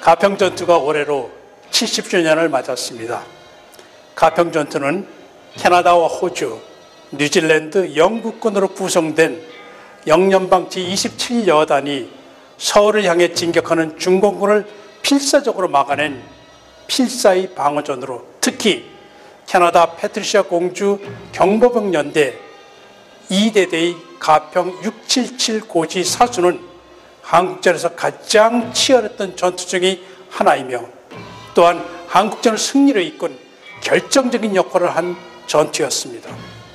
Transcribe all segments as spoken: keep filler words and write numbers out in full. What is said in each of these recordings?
가평전투가 올해로 칠십 주년을 맞았습니다. 가평전투는 캐나다와 호주, 뉴질랜드, 영국군으로 구성된 영연방 제이십칠 여단이 서울을 향해 진격하는 중공군을 필사적으로 막아낸 필사의 방어전으로, 특히 캐나다 패트리시아 공주 경보병 연대 이 대대의 가평 육칠칠 고지 사수는 한국전에서 가장 치열했던 전투 중의 하나이며, 또한 한국전을 승리로 이끈 결정적인 역할을 한 전투였습니다.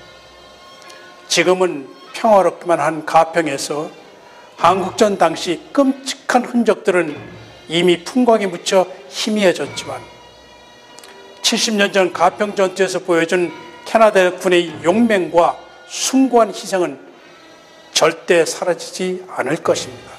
지금은 평화롭기만 한 가평에서 한국전 당시 끔찍한 흔적들은 이미 풍광에 묻혀 희미해졌지만, 칠십 년 전 가평 전투에서 보여준 캐나다 군의 용맹과 숭고한 희생은 절대 사라지지 않을 것입니다.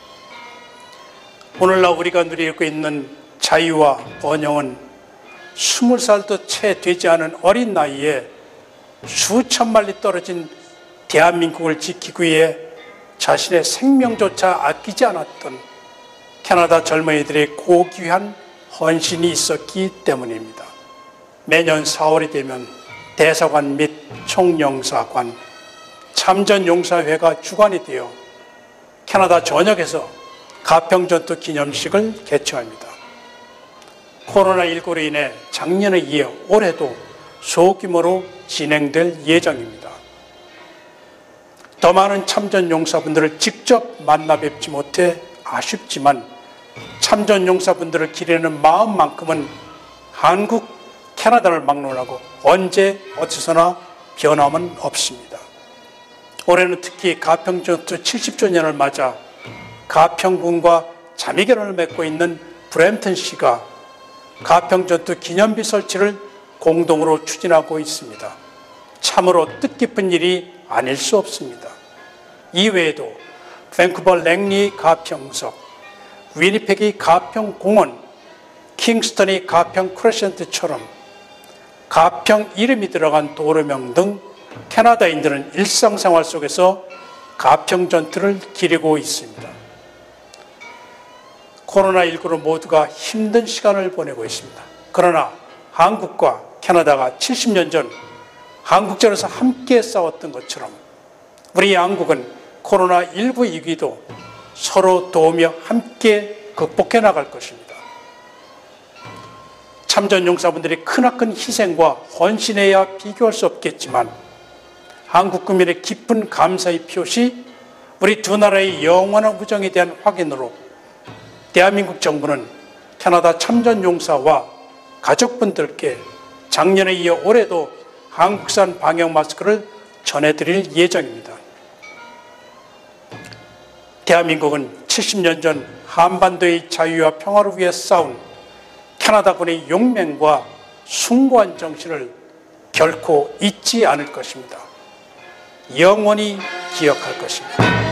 오늘날 우리가 누리고 있는 자유와 번영은 스물 살도 채 되지 않은 어린 나이에 수천 마리 떨어진 대한민국을 지키기 위해 자신의 생명조차 아끼지 않았던 캐나다 젊은이들의 고귀한 헌신이 있었기 때문입니다. 매년 사월이 되면 대사관 및 총영사관, 참전용사회가 주관이 되어 캐나다 전역에서 가평전투 기념식을 개최합니다. 코로나십구로 인해 작년에 이어 올해도 소규모로 진행될 예정입니다. 더 많은 참전용사분들을 직접 만나 뵙지 못해 아쉽지만, 참전용사분들을 기리는 마음만큼은 한국, 캐나다를 막론하고 언제 어디서나 변함은 없습니다. 올해는 특히 가평전투 칠십 주년을 맞아 가평군과 자매결연을 맺고 있는 브램튼시가 가평전투 기념비 설치를 공동으로 추진하고 있습니다. 참으로 뜻깊은 일이 아닐 수 없습니다. 이외에도 밴쿠버 랭리 가평석, 위니펙이 가평공원, 킹스턴이 가평 크레센트처럼 가평 이름이 들어간 도로명 등 캐나다인들은 일상생활 속에서 가평전투를 기리고 있습니다. 코로나십구로 모두가 힘든 시간을 보내고 있습니다. 그러나 한국과 캐나다가 칠십 년 전 한국전에서 함께 싸웠던 것처럼 우리 양국은 코로나십구 위기도 서로 도우며 함께 극복해 나갈 것입니다. 참전용사분들의 크나큰 희생과 헌신에야 비교할 수 없겠지만, 한국 국민의 깊은 감사의 표시, 우리 두 나라의 영원한 우정에 대한 확인으로 대한민국 정부는 캐나다 참전용사와 가족분들께 작년에 이어 올해도 한국산 방역 마스크를 전해드릴 예정입니다. 대한민국은 칠십 년 전 한반도의 자유와 평화를 위해 싸운 캐나다군의 용맹과 숭고한 정신을 결코 잊지 않을 것입니다. 영원히 기억할 것입니다.